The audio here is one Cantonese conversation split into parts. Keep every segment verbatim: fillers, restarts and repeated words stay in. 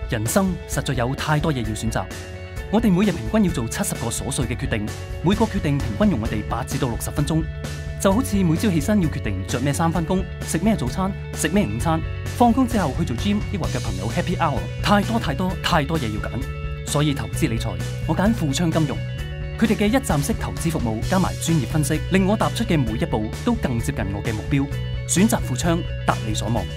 人生實在有太多嘢要選擇，我哋每日平均要做七十個瑣碎嘅決定，每個決定平均用我哋八至到六十分鐘。就好似每朝起身要決定着咩衫返工，食咩早餐，食咩午餐，放工之後去做 gym， 抑或嘅朋友 happy hour， 太多太多太多嘢要揀。所以投資理財，我揀富昌金融，佢哋嘅一站式投資服務加埋專業分析，令我踏出嘅每一步都更接近我嘅目標。選擇富昌，達你所望。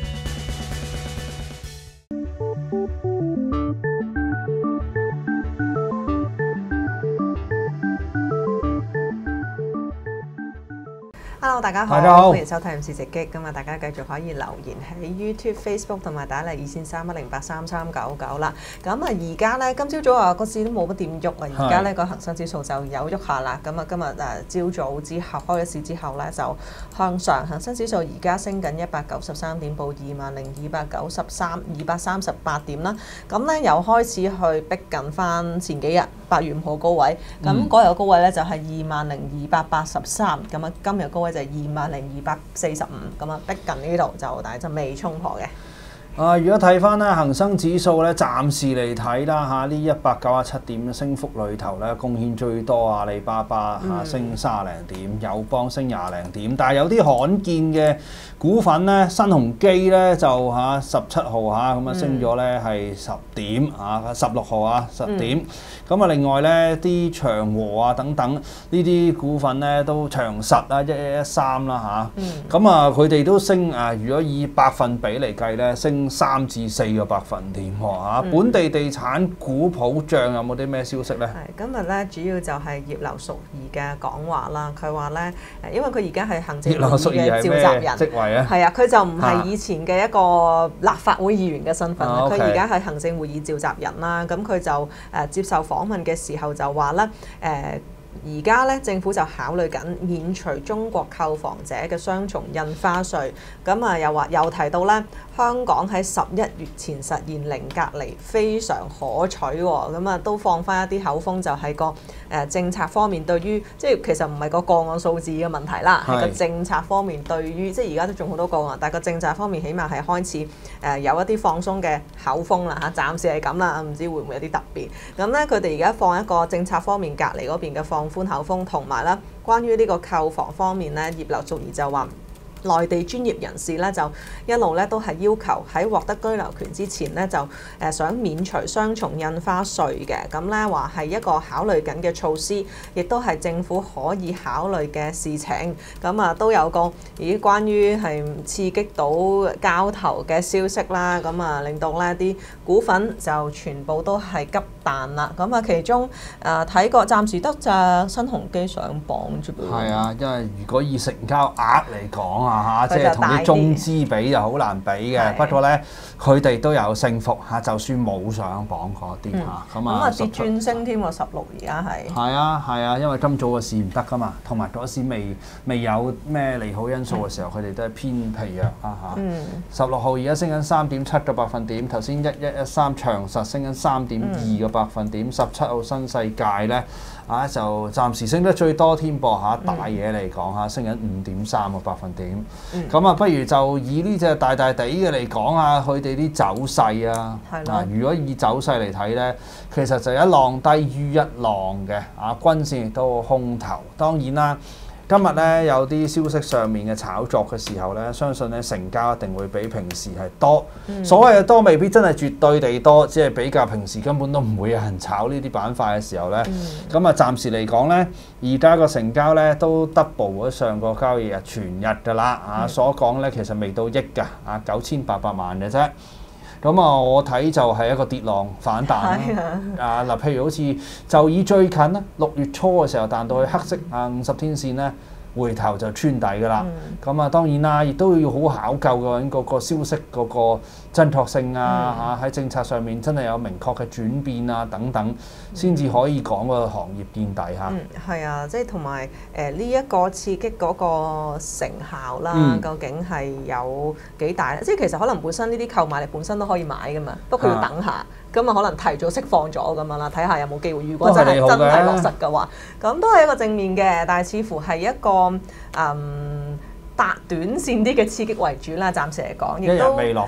Hello， 大家好， 大家好， 歡迎收睇《五市直擊》。咁啊，大家繼續可以留言喺 YouTube、Facebook 同埋打嚟二線三一零八三三九九啦。咁啊，而家咧今朝早啊個市都冇乜點喐啊，而家咧個恒生指數就有喐下啦。咁啊，今日誒朝早之後開咗市之後咧就向上，恒生指數而家升緊一百九十三點，報二萬零二百九十三二百三十八點啦。咁咧又開始去逼近翻前幾日八月五號高位。咁嗰日嘅高位咧就係二萬零二百八十三。咁啊，今日高位就係二萬零二百四十五，咁啊逼近呢度就，但係就未衝破嘅。 啊，如果睇翻咧恒生指數咧，暫時嚟睇啦嚇，呢一百九十七點嘅升幅裏頭咧，貢獻最多阿里巴巴嚇、嗯、升三十零點，友邦升廿零點，但係有啲罕見嘅股份咧，新鴻基咧就嚇十七號嚇咁啊升咗咧係十點嚇，十六號啊十點，咁啊、嗯、另外咧啲長和啊等等呢啲股份咧都長實啊一一一三啦嚇，咁啊佢哋都升啊，如果以百分比嚟計咧升三至四個百分點喎嚇，本地地產股普漲有冇啲咩消息咧？ 係今日咧，主要就係葉劉淑儀嘅講話啦。佢話咧，誒，因為佢而家係行政會議嘅召集人， 職位啊， 係啊，佢就唔係以前嘅一個立法會議員嘅身份啦。佢而家係行政會議召集人啦。咁佢就誒接受訪問嘅時候就話咧，誒、呃。而家咧，政府就考慮緊免除中國購房者嘅雙重印花稅。咁啊，又話又提到咧，香港喺十一月前實現零隔離，非常可取喎。咁啊，都放翻一啲口風，就係個誒政策方面對於，即係其實唔係個個案數字嘅問題啦，係個政策方面對於，即係而家都仲好多個案，但係個政策方面起碼係開始誒有一啲放鬆嘅口風啦嚇。暫時係咁啦，唔知會唔會有啲特別。咁咧，佢哋而家放一個政策方面隔離嗰邊嘅放寬口風，同埋咧，關於呢個購房方面咧，葉劉淑儀就話，內地專業人士咧就一路咧都係要求喺獲得居留權之前咧就誒想免除雙重印花稅嘅，咁咧話係一個考慮緊嘅措施，亦都係政府可以考慮嘅事情。咁啊都有個咦關於係刺激到交投嘅消息啦，咁啊令到咧啲股份就全部都係急彈啦。咁啊其中誒睇過暫時得隻新鴻基上榜啫噃。 係啊，因為如果以成交額嚟講啊。嚇，即係同啲中資比就好難比嘅。不過咧，佢哋都有升幅嚇，就算冇上榜嗰啲嚇，咁啊跌轉升添喎，十六而家係。係啊係啊，因為今早個市唔得噶嘛，同埋嗰時未未有咩利好因素嘅時候，佢哋、嗯、都係偏疲弱啊嚇。十六號而家升緊三點七個百分點，頭先一一一三長實升緊三點二個百分點，十七、嗯、號新世界咧。啊，就暫時升得最多添噃嚇，大嘢嚟講嚇，升緊五點三個百分點。咁、嗯、啊，不如就以呢隻大大地嘅嚟講下佢哋啲走勢啊。係啦。如果以走勢嚟睇咧，其實就一浪低於一浪嘅，啊，均線亦都空頭。當然啦。今日咧有啲消息上面嘅炒作嘅時候咧，相信咧成交一定會比平時係多。嗯、所謂嘅多未必真係絕對地多，只係比較平時根本都唔會有人炒呢啲板塊嘅時候咧。咁啊、嗯，暫時嚟講咧，而家個成交咧都 double 咗上個交易日全日㗎啦。啊，嗯、所講咧其實未到億㗎，啊九千八百萬嘅啫。咁啊，我睇就係一個跌浪反彈啦。啊嗱，譬如好似就以最近啦，六月初嘅時候彈到去黑色啊五十天線咧，回頭就穿底㗎啦。咁啊、嗯，當然啦，亦都要好考究嘅嗰個消息嗰個真確性啊嚇，喺、嗯、政策上面真係有明確嘅轉變啊等等，先至可以講個行業見底嚇。嗯， 係啊，即係同埋誒呢一個刺激嗰個成效啦，嗯、究竟係有幾大咧？即係其實可能本身呢啲購買力本身都可以買㗎嘛，不過要等下，咁啊可能提早釋放咗咁樣啦，睇下有冇機會。如果真係真係落實嘅話，咁都係一個正面嘅，但係似乎係一個嗯。達短線啲嘅刺激為主啦，暫時嚟講，亦都一日未落實。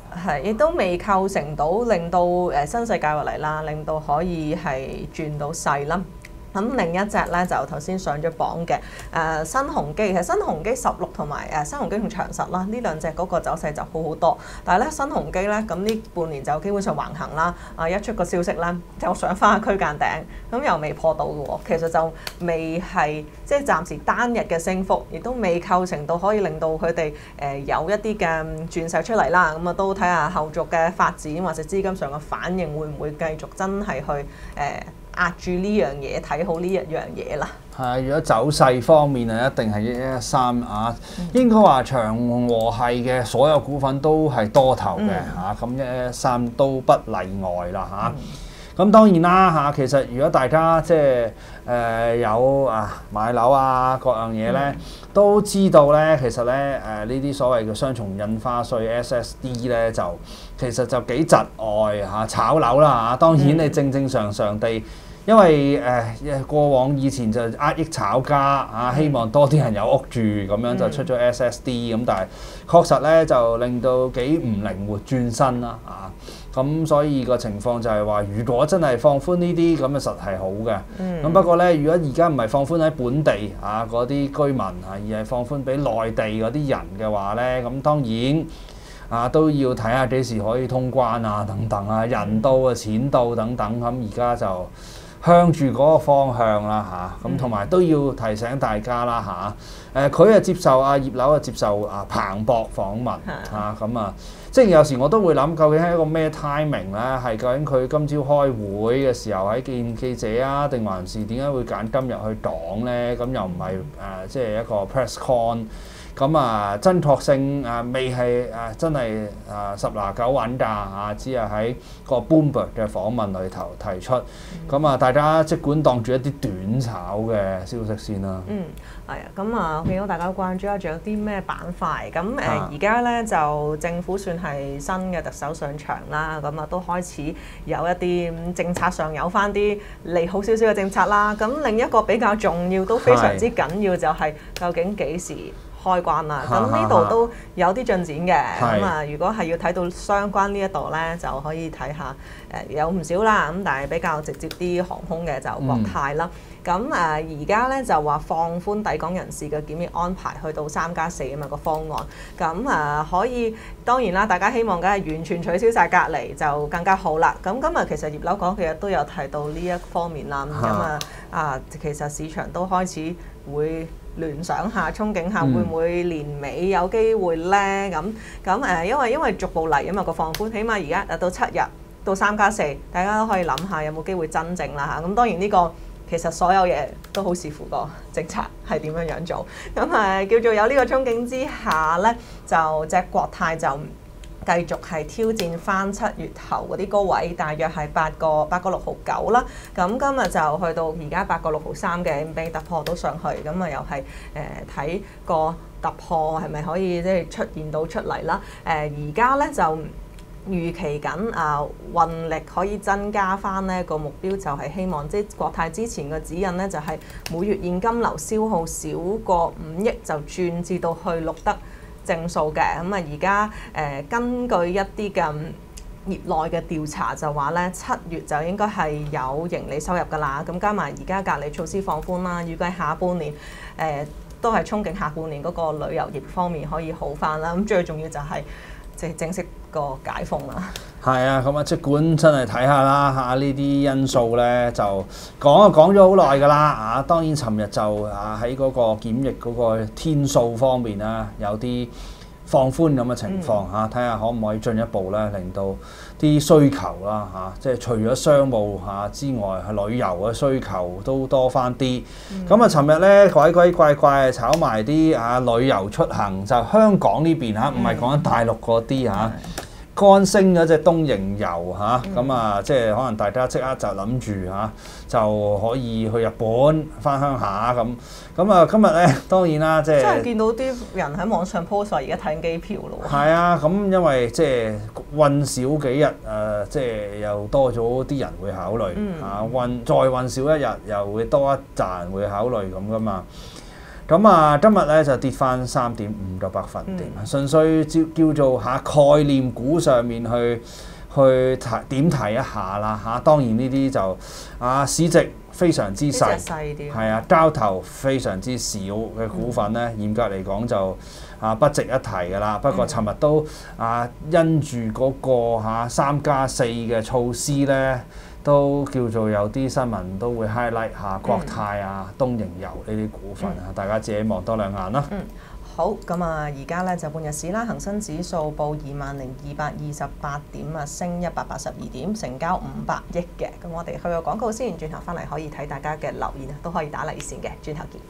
係，亦都未構成到令到誒新世界落嚟啦，令到可以係轉到勢啦。咁另一隻咧就頭先上咗榜嘅誒、呃、新鴻基，其實新鴻基十六同埋誒新鴻基同長實啦，呢兩隻嗰個走勢就好好多。但係咧新鴻基咧咁呢半年就基本上橫行啦。啊一出個消息咧就上翻區間頂，咁又未破到嘅喎。其實就未係即係暫時單日嘅升幅，亦都未構成到可以令到佢哋誒有一啲嘅轉勢出嚟啦。咁啊都睇下後續嘅發展或者資金上嘅反應會唔會繼續真係去誒。呃壓住呢樣嘢，睇好呢一樣嘢啦。 係，如果走勢方面啊，一定係一一三啊，應該話長和系嘅所有股份都係多頭嘅嚇，咁一一三都不例外啦嚇。咁、嗯、當然啦嚇，其實如果大家即係誒、呃、有啊買樓啊各樣嘢咧，嗯、都知道咧，其實咧誒呢啲、呃、所謂嘅雙重印花稅 S S D 咧，就其實就幾窒礙嚇炒樓啦嚇。當然你正正常常地。因為誒、呃、過往以前就壓抑炒家啊，希望多啲人有屋住，咁樣就出咗 S S D 咁，但係確實咧就令到幾唔靈活轉身啦啊！咁所以個情況就係話，如果真係放寬呢啲咁嘅實係好嘅。咁、嗯、不過咧，如果而家唔係放寬喺本地啊嗰啲居民啊，而係放寬俾內地嗰啲人嘅話咧，咁當然啊都要睇下幾時可以通關啊等等啊，人到啊錢到等等，咁而家就向住嗰個方向啦嚇，咁同埋都要提醒大家啦嚇。誒佢啊接受啊葉劉啊接受啊彭博訪問嚇，咁啊即係有時我都會諗，究竟係一個咩 timing 咧？係究竟佢今朝開會嘅時候喺見記者啊，定還是點解會揀今日去講咧？咁又唔係誒即係一個 press con。咁啊，真確性啊，未係啊，真係啊十拿九穩㗎啊，只係喺個 Bloomberg 嘅訪問裏頭提出。咁啊，大家即管當住一啲短炒嘅消息先啦。 嗯，係啊，咁啊，我見到大家關注啊，仲有啲咩板塊？咁誒，而家咧就政府算係新嘅特首上場啦，咁啊都開始有一啲政策上有翻啲利好少少嘅政策啦。咁另一個比較重要都非常之緊要就係究竟幾時開關啦，咁呢度都有啲進展嘅。咁啊，如果係要睇到相關呢一度咧，就可以睇下誒有唔少啦。咁但係比較直接啲航空嘅就國泰啦。咁誒而家咧就話放寬抵港人士嘅檢疫安排，去到三加四啊嘛個方案。咁誒可以當然啦，大家希望梗係完全取消晒隔離就更加好啦。咁今日其實葉劉講嘅都有提到呢一方面啦。咁啊啊，其實市場都開始會聯想下、憧憬下，會唔會年尾有機會呢？咁咁誒，因為因為逐步嚟啊嘛個放寬，起碼而家到七日到三加四，大家都可以諗下有冇機會真正啦嚇。咁當然呢個其實所有嘢都好視乎個政策係點樣樣做。咁誒叫做有呢個憧憬之下呢，就隻國泰就繼續係挑戰翻七月頭嗰啲高位，大約係八個八個六毫九啦。咁今日就去到而家八個六毫三嘅，被突破到上去。咁啊又係誒睇個突破係咪可以即係出現到出嚟啦？誒而家咧就預期緊啊運力可以增加翻呢個目標就係希望即係國泰之前嘅指引咧就係每月現金流消耗少過五億就轉至到去錄得正數嘅。咁啊而家誒根據一啲嘅業內嘅調查就話咧七月就應該係有盈利收入㗎啦。咁加埋而家隔離措施放寬啦，預計下半年誒、呃、都係憧憬下半年嗰個旅遊業方面可以好翻啦。咁最重要就係即係正式個解封啦。 係啊，咁啊，即管真係睇下啦嚇，呢啲因素咧就講啊講咗好耐㗎啦啊。當然尋日就啊喺嗰個檢疫嗰個天數方面啊有啲放寬咁嘅情況嚇，睇下可唔可以進一步咧令到啲需求啦嚇，即係除咗商務嚇之外，係旅遊嘅需求都多翻啲。咁啊，尋日咧鬼鬼怪怪炒埋啲啊旅遊出行，就香港呢邊嚇，唔係講緊大陸嗰啲嚇。乾升嗰隻東瀛遊嚇，咁啊，即係可能大家即刻就諗住嚇，就可以去日本翻鄉下咁。咁啊，今日咧當然啦，即係真係見到啲人喺網上 post 話而家睇緊機票咯喎。係啊，咁因為即係運少幾日，誒、呃，即係又多咗啲人會考慮嚇，運、嗯啊、再運少一日又會多一紮人會考慮咁噶嘛。 咁啊，今日咧就跌翻三點五個百分點，嗯、純粹叫叫做嚇概念股上面去去提點提一下啦嚇。當然呢啲就啊市值非常之細，係啊交投非常之少嘅股份咧，嗯、嚴格嚟講就啊不值一提㗎啦。不過尋日都啊因住嗰個嚇三加四嘅措施咧。都叫做有啲新聞都會 highlight 下國泰啊、嗯、東瀛遊呢啲股份啊，嗯、大家自己望多兩眼啦。 嗯，好，咁啊，而家咧就半日市啦，恒生指數報二萬零二百二十八點啊，升一百八十二點，成交五百億嘅。咁我哋去個廣告先，轉頭翻嚟可以睇大家嘅留言啊，都可以打嚟線嘅，轉頭見。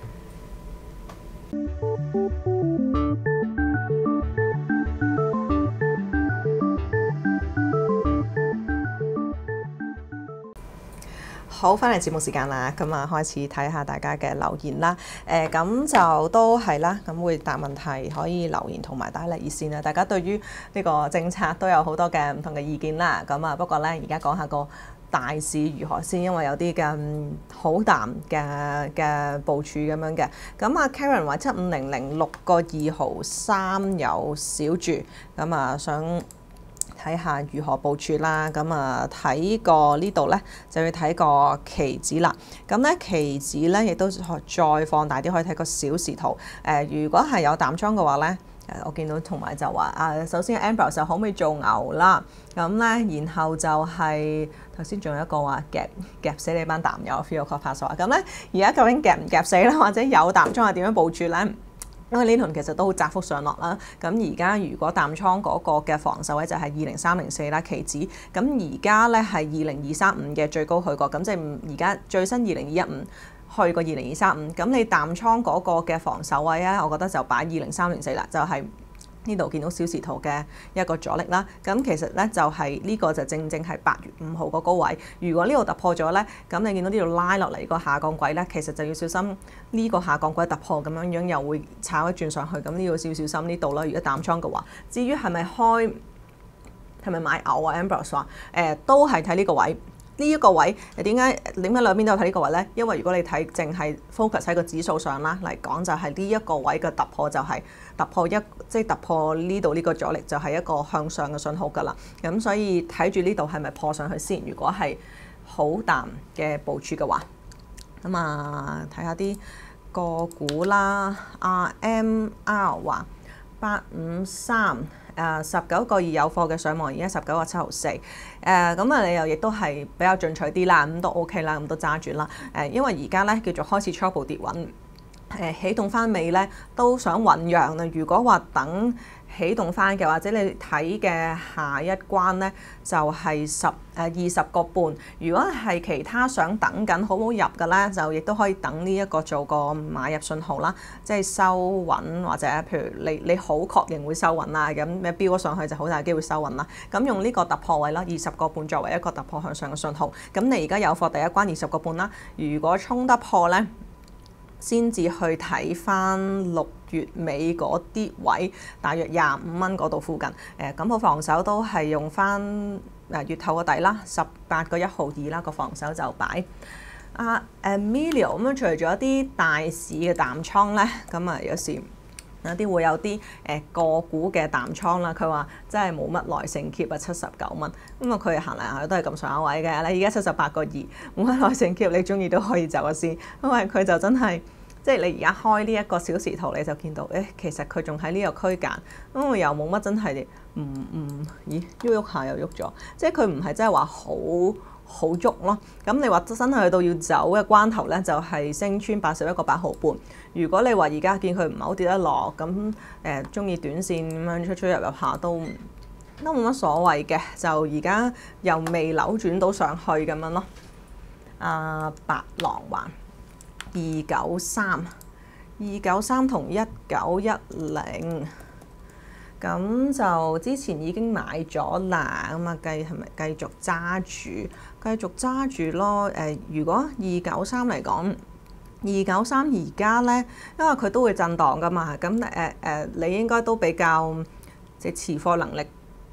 好，翻嚟節目時間啦，咁啊開始睇下大家嘅留言啦。誒、呃，咁就都係啦，咁會答問題，可以留言同埋打嚟熱線啦。大家對於呢個政策都有好多嘅唔同嘅意見啦。咁啊，不過咧，而家講下個大市如何先，因為有啲嘅好淡嘅嘅部署咁樣嘅。咁啊 Karen 話七五零零六個二毫三有小注，咁啊想睇下如何部署啦，咁啊睇個呢度咧就要睇個期指啦。咁咧期指咧亦都再放大啲，可以睇個小時圖。誒、呃，如果係有淡倉嘅話咧，誒我見到同埋就話啊，首先 Amber 就可唔可以做牛啦？咁咧，然後就係頭先仲有一個話夾夾死你班淡友 feel call pass 話，咁咧而家究竟夾唔夾死咧，或者有淡倉係點樣部署咧？因為呢輪其實都好窄幅上落啦，咁而家如果淡倉嗰個嘅防守位就係二零三零四啦，期指，咁而家咧係二零二三五嘅最高去過，咁即係而家最新二零二一五去過二零二三五，咁你淡倉嗰個嘅防守位咧，我覺得就擺二零三零四啦，就係、是。呢度見到小時圖嘅一個阻力啦，咁其實咧就係、是、呢、這個就正正係八月五號個高位。如果呢度突破咗咧，咁你見到呢度拉落嚟個下降軌咧，其實就要小心呢個下降軌突破咁樣樣又會炒一轉上去，咁呢個要小心呢度啦。如果淡倉嘅話，至於係咪開係咪買牛啊 Ambrose 話誒都係睇呢個位。呢一個位點解點解兩邊都有睇呢個位咧？因為如果你睇淨係 focus 喺個指數上啦嚟講，就係呢一個位嘅突破就係突破一即係突破呢度呢個阻力，就係一個向上嘅信號㗎啦。咁所以睇住呢度係咪破上去先？如果係好淡嘅部署嘅話，咁啊睇下啲個股啦。R M R 話八五三。誒十九個二有貨嘅上網，而家十九個七毫四。誒咁啊，你又亦都係比較進取啲啦，咁都 OK 啦，咁都揸住啦。誒、呃，因為而家咧叫做開始初步跌穩，誒、呃、起動翻尾咧都想醖釀啦。如果話等起動翻嘅，或者你睇嘅下一關咧就係十誒二十個半。如果係其他想等緊好唔好入嘅咧，就亦都可以等呢一個做個買入信號啦，即係收穩或者譬如你你好確認會收穩啦，咁咩飆咗上去就好大機會收穩啦。咁用呢個突破位啦，二十個半作為一個突破向上嘅信號。咁你而家有貨第一關二十個半啦，如果衝得破咧，先至去睇翻六月尾嗰啲位，大約廿五蚊嗰度附近。誒咁個防守都係用翻誒月頭個底啦，十八個一毫二啦，個防守就擺。阿 Emilio 咁樣，除咗一啲大市嘅淡倉咧，咁啊有時有啲會有啲誒、呃、個股嘅淡倉啦。佢話真係冇乜耐性 keep 啊，七十九蚊。咁啊佢行嚟行去都係咁上下位嘅。你而家七十八個二，冇乜耐性 keep，你中意都可以走先，因為佢就真係。即係你而家開呢一個小時圖，你就見到，誒其實佢仲喺呢個區間，咁又冇乜真係唔唔，咦喐喐下又喐咗，即係佢唔係真係話好好喐咯。咁你話真係去到要走嘅關頭咧，就係、是、升穿八十一個八毫半。如果你話而家見佢唔係好跌得落，咁誒中意短線咁樣出出入入下都都冇乜所謂嘅，就而家又未扭轉到上去咁樣咯。啊，白狼環。二九三，二九三同一九一零，咁就之前已經買咗啦，咁啊繼係咪繼續揸住？繼續揸住咯。誒、呃，如果二九三嚟講，二九三而家咧，因為佢都會震盪噶嘛，咁誒誒，你應該都比較即係持貨能力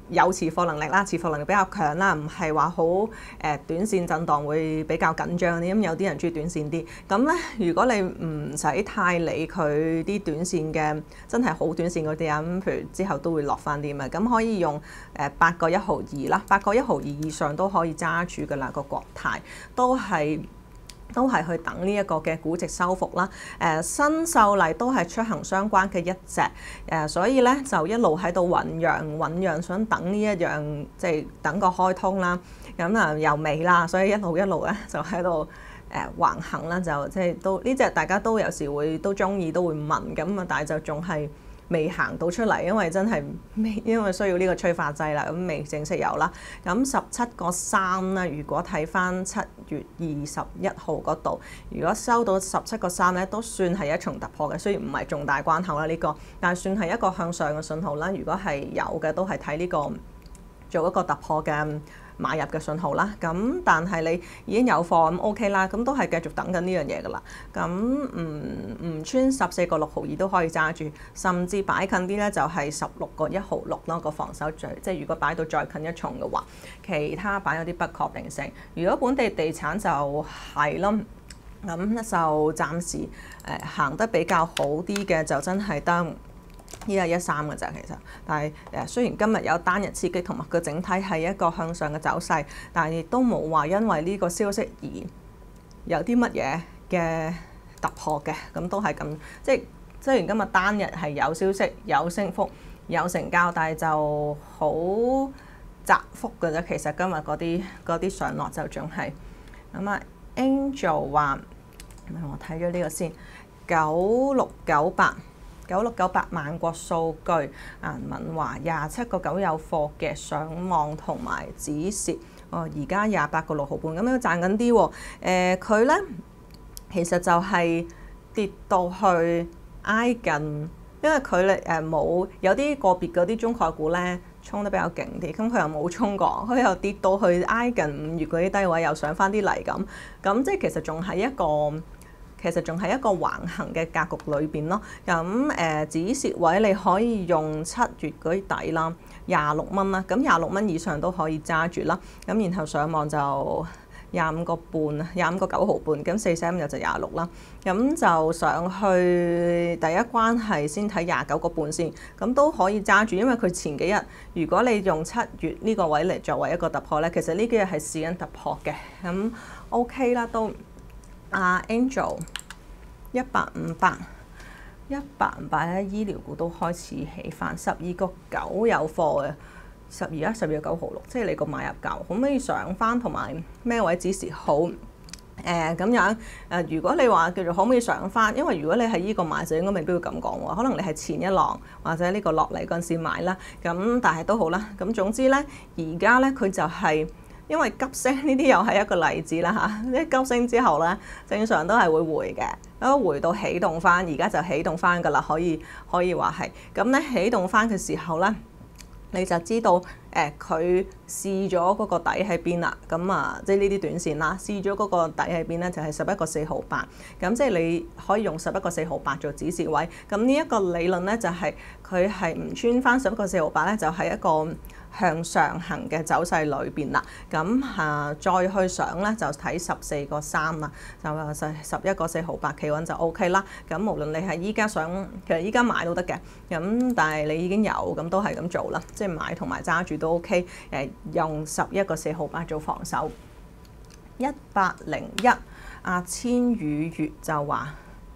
有持貨能力啦，持貨能力比較強啦，唔係話好誒短線震盪會比較緊張啲。咁有啲人中意短線啲，咁咧如果你唔使太理佢啲短線嘅，真係好短線嗰啲啊，咁譬如之後都會落翻啲嘛，咁可以用誒八個一毫二啦，八個一毫二以上都可以揸住㗎啦，個國泰都係。都係去等呢一個嘅估值收復啦。誒、呃、新秀麗都係出行相關嘅一隻，誒、呃、所以咧就一路喺度醖釀醖釀，想等呢一樣即係等個開通啦。咁啊又未啦，所以一路一路咧就喺度誒橫行啦，就即係都呢隻大家都有時會都中意，都會問咁啊，但係就仲係未行到出嚟，因為真係未，因為需要呢個催化劑啦，咁未正式有啦。咁十七個三啦，如果睇翻七月二十一號嗰度，如果收到十七個三咧，都算係一重突破嘅。雖然唔係重大關口啦呢個，但係算係一個向上嘅信號啦。如果係有嘅，都係睇呢個做一個突破嘅買入嘅信號啦，咁但係你已經有貨咁 OK 啦，咁都係繼續等緊呢樣嘢噶啦。咁唔唔穿十四個六毫二都可以揸住，甚至擺近啲咧就係十六個一毫六咯個防守最，即係如果擺到再近一重嘅話，其他擺有啲不確定性。如果本地地產就係咯，咁就暫時誒、呃、行得比較好啲嘅就真係得。依家一三嘅咋其實，但係誒雖然今日有單日刺激同埋個整體係一個向上嘅走勢，但係亦都冇話因為呢個消息而有啲乜嘢嘅突破嘅，咁都係咁。即係雖然今日單日係有消息、有升幅、有成交，但係就好窄幅嘅啫。其實今日嗰啲嗰啲上落就仲係咁啊。Angel 話，我睇咗呢個先，九六九八。九六九八萬國數據，顏敏華廿七個九有貨嘅上網同埋止蝕，哦而家廿八個六毫半，咁樣賺緊啲喎。誒佢咧其實就係跌到去挨近，因為佢咧誒冇有啲個別嗰啲中概股咧衝得比較勁啲，咁佢又冇衝過，佢又跌到去挨近五月嗰啲低位，又上翻啲嚟咁，咁即係其實仲係一個。其實仲係一個橫行嘅格局裏邊咯，咁誒、呃、止蝕位你可以用七月嗰啲底啦，廿六蚊啦，咁廿六蚊以上都可以揸住啦，咁然後上網就廿五個半啊，廿五個九毫半，咁四捨五入就廿六啦，咁就上去第一關係先睇廿九個半先，咁都可以揸住，因為佢前幾日如果你用七月呢個位嚟作為一個突破咧，其實呢幾日係試緊突破嘅，咁 OK 啦都。啊、uh, Angel 一八五八一八五八咧，醫療股都開始起翻，十二個九有貨嘅，十二啊十二個九毫六，即係你個買入價可唔可以上翻，同埋咩位指示好？誒、呃、咁樣誒、呃，如果你話叫做可唔可以上翻，因為如果你係依個買就應該未必會咁講喎，可能你係前一浪或者呢個落嚟嗰陣時買啦，咁但係都好啦，咁總之咧，而家咧佢就係、是。因為急升呢啲又係一個例子啦嚇，即係急升之後咧，正常都係會回嘅，咁回到起動翻，而家就起動翻㗎啦，可以可以話係，咁咧起動翻嘅時候咧，你就知道誒佢、呃、試咗嗰個底喺邊啦，咁啊即係呢啲短線啦，試咗嗰個底喺邊咧就係十一個四毫八，咁即係你可以用十一個四毫八做止蝕位，咁呢一個理論咧就係佢係唔穿翻十一個四毫八咧，就係一個向上行嘅走勢裏邊啦，咁啊再去上咧就睇十四個三啦，就十十一個四毫八企穩就 O K 啦。咁無論你係依家想，其實依家買都得嘅，咁但係你已經有，咁都係咁做啦，即係買同埋揸住都 O K。誒用十一個四毫八做防守，一八零一阿千羽月就話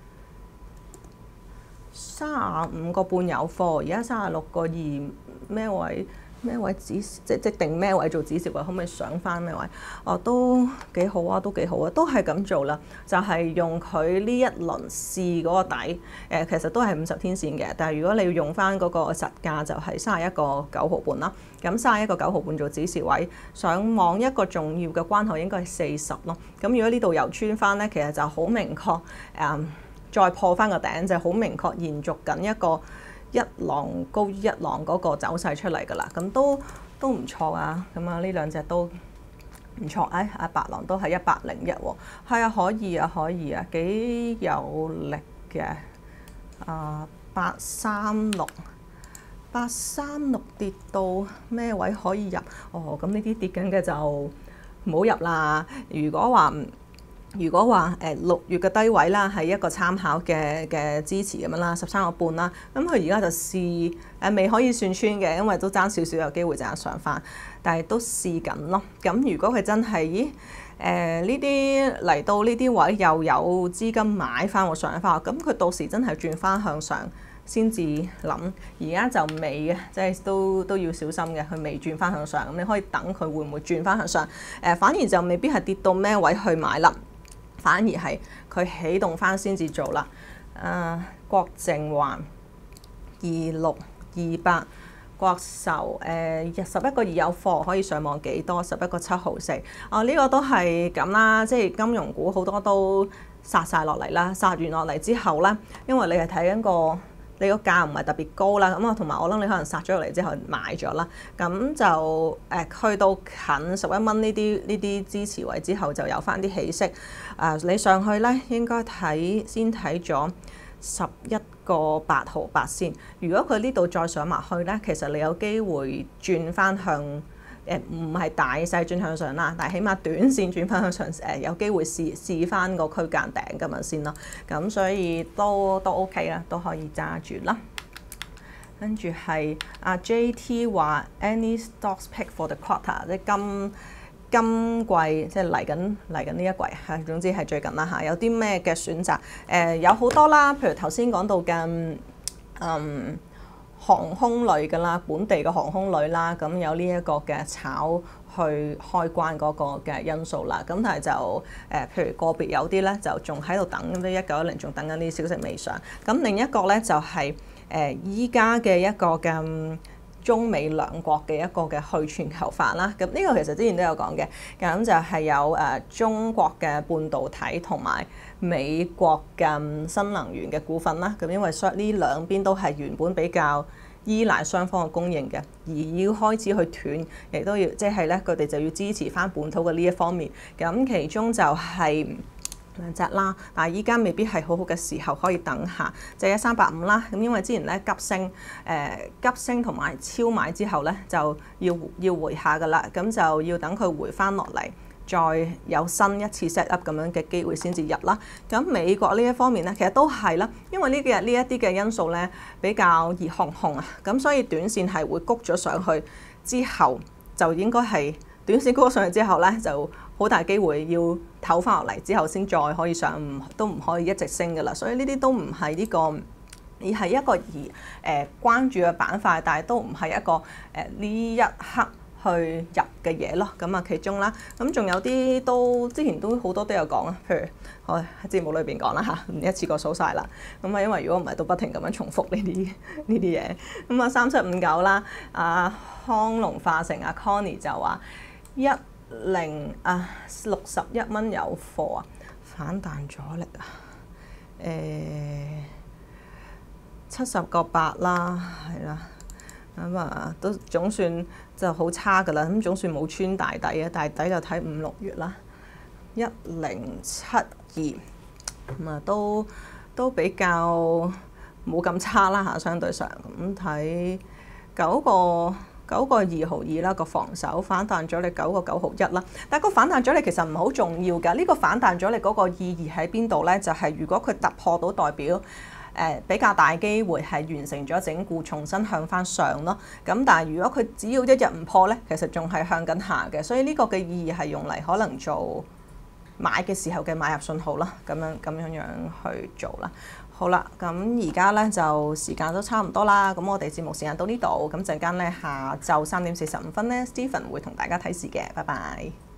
三十五個半有貨，而家三十六個二咩位？咩位止即即定咩位做止蝕位，可唔可以上翻咩位？哦，都幾好啊，都幾好啊，都係咁做啦。就係、是、用佢呢一輪試嗰個底，誒、呃、其實都係五十天線嘅。但係如果你要用翻嗰個實價，就係三十一個九毫半啦。咁三十一個九毫半做止蝕位，上望一個重要嘅關口應該係四十咯。咁如果呢度又穿翻咧，其實就好明確誒、呃，再破翻個頂就好、是、明確延續緊一個。一浪高於一浪嗰個走勢出嚟㗎啦，咁都都唔錯啊！咁啊，呢兩隻都唔錯。哎，阿白狼都係一百零一喎，係啊，可以啊，可以啊，幾有力嘅。啊，八三六八三六跌到咩位可以入？哦，咁呢啲跌緊嘅就唔好入啦。如果話如果話誒六月嘅低位啦，係一個參考嘅嘅支持咁樣啦，十三個半啦。咁佢而家就試誒未可以算穿嘅，因為都爭少少有機會就係上翻，但係都試緊咯。咁如果佢真係咦誒呢啲嚟到呢啲位又有資金買翻我上翻，咁佢到時真係轉翻向上先至諗。而家就未嘅，即係都都要小心嘅，佢未轉翻向上。咁你可以等佢會唔會轉翻向上？誒、呃，反而就未必係跌到咩位去買啦。反而係佢起動翻先至做啦。誒、呃，國靜環二六二八，國壽誒十一個二有貨，可以上望幾多？十一個七毫四。哦，呢、這個都係咁啦，即係金融股好多都殺晒落嚟啦。殺完落嚟之後咧，因為你係睇緊個你個價唔係特別高啦，咁啊同埋我諗你可能殺咗落嚟之後買咗啦，咁就誒、呃、去到近十一蚊呢啲呢啲支持位之後就有翻啲起色。誒、呃、你上去咧應該睇先睇咗十一個八毫八先。如果佢呢度再上埋去咧，其實你有機會轉翻向誒唔係大細轉向上啦，但係起碼短線轉翻向上誒、呃、有機會試試翻個區間頂咁樣先咯。咁所以都都 OK 啦，都可以揸住啦。跟住係阿 J T 話 any stocks pick for the quarter， 即係今今季即係嚟緊嚟緊呢一季嚇，總之係最近啦嚇。有啲咩嘅選擇？誒、呃、有好多啦，譬如頭先講到嘅嗯。航空類㗎啦，本地嘅航空類啦，咁有呢一個嘅炒去開關嗰個嘅因素啦。咁但係就誒、呃，譬如個別有啲咧，就仲喺度等啲一九一零，仲等緊啲消息未上。咁另一個咧就係誒依家嘅一個嘅中美兩國嘅一個嘅去全球化啦。咁呢個其實之前都有講嘅，咁就係有誒、呃、中國嘅半導體同埋美國嘅新能源嘅股份啦。咁因為雙呢兩邊都係原本比較依賴雙方嘅供應嘅，而要開始去斷，亦都要即係咧，佢哋就要支持翻本土嘅呢一方面。咁其中就係、是兩隻啦，但係依家未必係好好嘅時候，可以等下，就係一三八五啦。咁因為之前咧急升，誒、呃、急升同埋超買之後咧，就要要回下噶啦，咁就要等佢回翻落嚟，再有新一次 set up 咁樣嘅機會先至入啦。咁美國呢一方面咧，其實都係啦，因為呢幾日呢一啲嘅因素咧比較熱烘烘啊，咁所以短線係會谷咗上去之後，就應該係短線谷咗上去之後咧就。好大機會要唞翻落嚟之後先再可以上，唔都唔可以一直升㗎啦。所以呢啲都唔係呢個，而係一個而誒、呃、關注嘅板塊，但係都唔係一個誒呢、呃、一刻去入嘅嘢咯。咁啊其中啦，咁仲有啲都之前都好多都有講啊，譬如我喺節目裏邊講啦嚇，唔一次過數晒啦。咁啊因為如果唔係都不停咁樣重複呢啲呢啲嘢。咁啊三七五九啦，阿康龍化成阿 Connie 就話一。零啊，六十一蚊有貨啊，反彈阻力啊，誒七十個八啦，係啦，咁啊都總算就好差㗎啦，咁總算冇穿大底啊，大底就睇五六月啦，一零七二，咁啊都都比較冇咁差啦嚇，相對上咁睇九個。九個二毫二啦，個防守反彈咗你九個九毫一啦，但係個反彈咗你其實唔係好重要㗎。呢、這個反彈咗你嗰個意義喺邊度呢？就係、是、如果佢突破到代表誒、呃、比較大機會係完成咗整固，重新向翻上咯。咁但係如果佢只要一日唔破呢，其實仲係向緊下嘅。所以呢個嘅意義係用嚟可能做買嘅時候嘅買入信號啦，咁樣咁樣樣去做啦。好啦，咁而家咧就時間都差唔多啦，咁我哋節目時間到呢度，咁陣間咧下晝三點四十五分咧 Stephen 會同大家睇市嘅，拜拜。